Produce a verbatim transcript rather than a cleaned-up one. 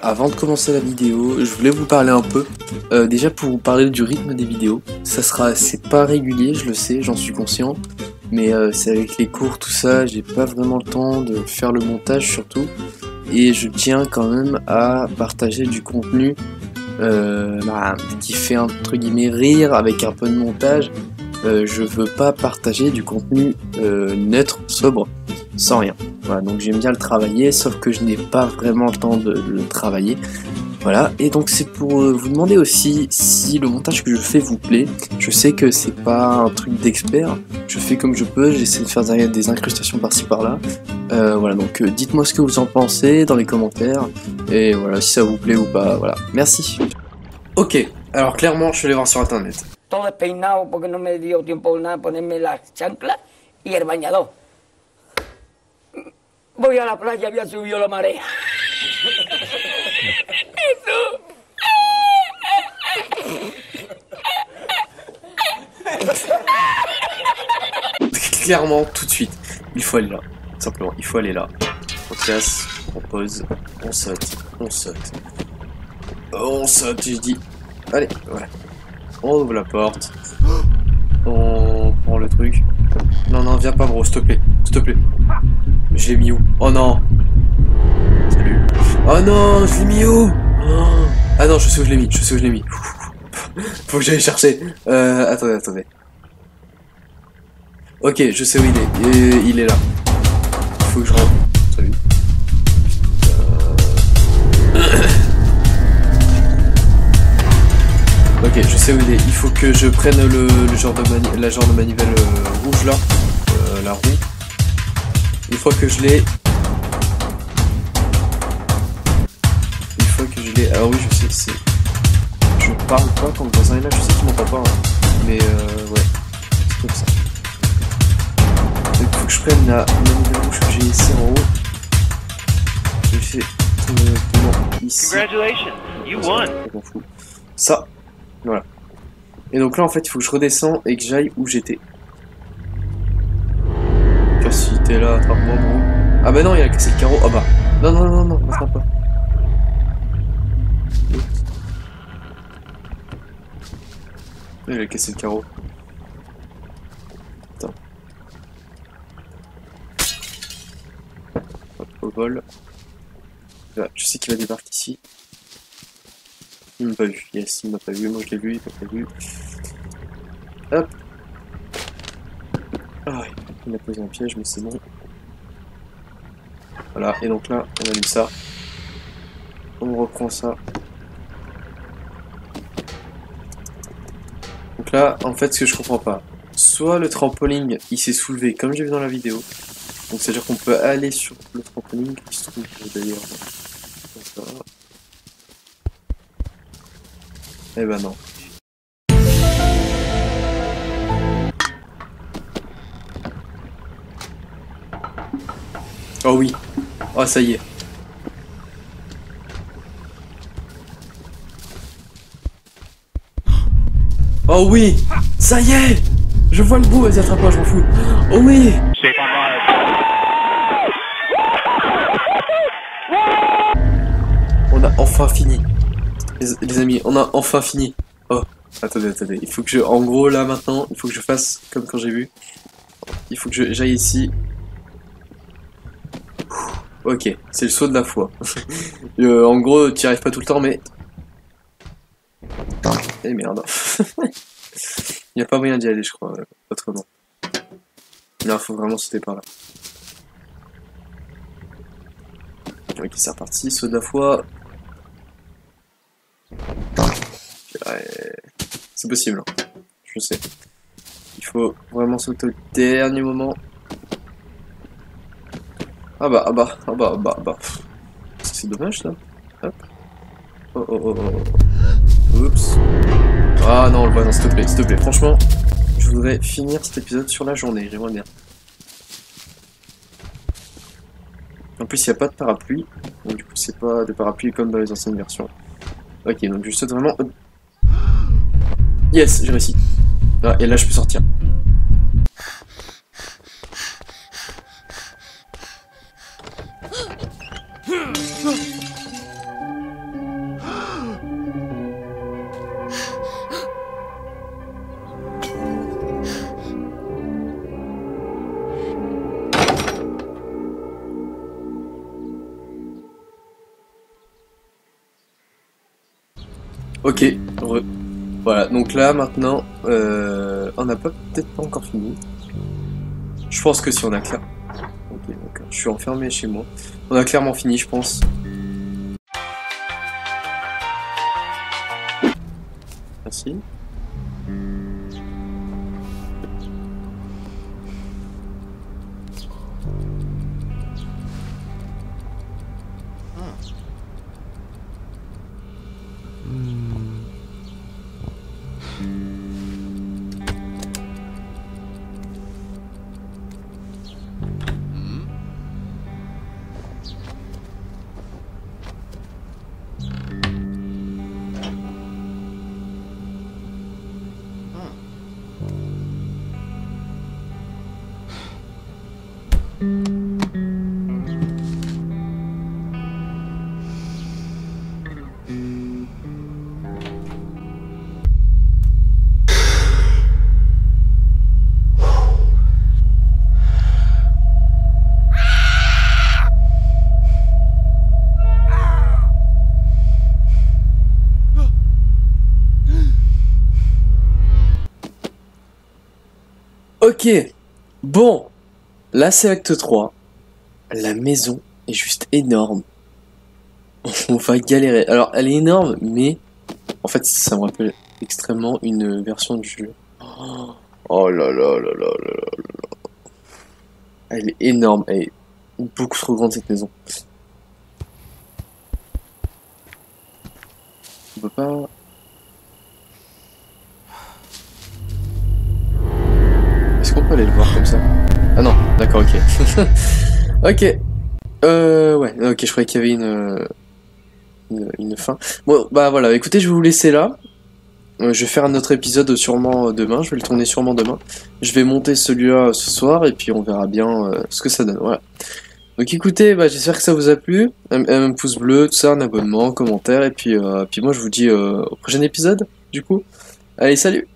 avant de commencer la vidéo, je voulais vous parler un peu, euh, déjà pour vous parler du rythme des vidéos. Ça sera, c'est pas régulier, je le sais, j'en suis conscient, mais euh, c'est avec les cours, tout ça, j'ai pas vraiment le temps de faire le montage surtout, et je tiens quand même à partager du contenu euh, bah, qui fait entre guillemets rire avec un peu de montage. Euh, je veux pas partager du contenu euh, neutre, sobre, sans rien. Voilà, donc j'aime bien le travailler, sauf que je n'ai pas vraiment le temps de, de le travailler. Voilà, et donc c'est pour euh, vous demander aussi si le montage que je fais vous plaît. Je sais que c'est pas un truc d'expert, je fais comme je peux, j'essaie de faire des incrustations par-ci par-là. Euh, voilà, donc euh, dites-moi ce que vous en pensez dans les commentaires, et voilà, si ça vous plaît ou pas, voilà. Merci. Ok, alors clairement, je suis allé voir sur internet. Todo despeinado porque no me dio tiempo nada ponerme las chanclas y el bañador. Voy a la playa, había subido la marea. Clairement, tout de suite, il faut aller là. Simplement, il faut aller là. On casse, on pose, on saute, on saute. On saute, j'ai dit. Allez, voilà. On ouvre la porte. On prend le truc. Non, non, viens pas, bro, s'il te plaît. S'il te plaît. Je l'ai mis où? Oh non. Salut. Oh non, je l'ai mis où? Oh. Ah non, je sais où je l'ai mis. Je sais où je l'ai mis. Faut que j'aille chercher. Euh, attendez, attendez. Ok, je sais où il est. Et il est là. Il faut que je rentre. Salut. Euh... Ok, je sais où il est. Il faut que je prenne le, le genre de mani la genre de manivelle euh, rouge là, euh, la roue. Une fois que je l'ai, une fois que je l'ai, ah oui, je sais, c'est. Je parle pas quand le voisin est là. Je sais qu'il m'entend pas, hein. Mais euh, ouais, c'est comme ça. Donc, il faut que je prenne la manivelle rouge que j'ai ici en haut. Je fais directement ici. Congratulations, you won. Je m'en fous. Ça. Voilà. Et donc là en fait il faut que je redescends et que j'aille où j'étais. Si t'es là, attrape-moi gros. Ah bah non, il a cassé le carreau. Ah bah. Non non non non, n'attrape pas. Il a cassé le carreau. Attends. Hop, au vol. Là, je sais qu'il va débarquer ici. Il m'a pas vu, yes, il m'a pas vu, moi je l'ai vu, il m'a pas vu. Hop. Ah, il a posé un piège, mais c'est bon. Voilà, et donc là, on a mis ça. On reprend ça. Donc là, en fait, ce que je comprends pas, soit le trampoline, il s'est soulevé comme j'ai vu dans la vidéo. Donc c'est-à-dire qu'on peut aller sur le trampoline, qui se trouve d'ailleurs. Eh ben non. Oh oui. Oh ça y est. Oh oui. Ça y est. Je vois le bout, vas-y attrape-moi, je m'en fous. Oh oui. On a enfin fini. Les, les amis, on a enfin fini. Oh, attendez, attendez. Il faut que je... En gros, là, maintenant, il faut que je fasse comme quand j'ai vu. Il faut que j'aille ici. Ok, c'est le saut de la foi. euh, en gros, tu n'y arrives pas tout le temps, mais... Eh merde. Il n'y a pas moyen d'y aller, je crois, euh, autrement. Non, il faut vraiment sauter par là. Ok, c'est reparti. Saut de la foi. C'est possible, hein. Je sais. Il faut vraiment sauter au dernier moment. Ah bah, ah bah, ah bah, ah bah, ah bah. C'est dommage ça. Hop. Oh oh oh oh. Oups. Ah non, on le voit, non, s'il te plaît, s'il te plaît. Franchement, je voudrais finir cet épisode sur la journée, j'aimerais bien. En plus, il n'y a pas de parapluie. Donc du coup, c'est pas de parapluie comme dans les anciennes versions. Ok, donc je saute vraiment... Yes, j'ai réussi. Ah, et là, je peux sortir. Ok, re. Voilà, donc là maintenant, euh, on n'a pas peut-être pas encore fini. Je pense que si on a clair. Ok, d'accord. Je suis enfermé chez moi. On a clairement fini, je pense. Merci. Ok, bon, là c'est acte trois. La maison est juste énorme. On va galérer. Alors, elle est énorme, mais en fait, ça me rappelle extrêmement une version du jeu. Oh là là là là là là. Elle est énorme, elle est beaucoup trop grande cette maison. On peut pas... Est-ce qu'on peut aller le voir comme ça? Ah non, d'accord, ok. Ok. Euh, ouais, ok, je croyais qu'il y avait une, une, une fin. Bon, bah voilà, écoutez, je vais vous laisser là. Euh, je vais faire un autre épisode sûrement demain, je vais le tourner sûrement demain. Je vais monter celui-là ce soir et puis on verra bien euh, ce que ça donne, voilà. Donc écoutez, bah, j'espère que ça vous a plu. Un, un pouce bleu, tout ça, un abonnement, un commentaire et puis, euh, puis moi je vous dis euh, au prochain épisode, du coup. Allez, salut!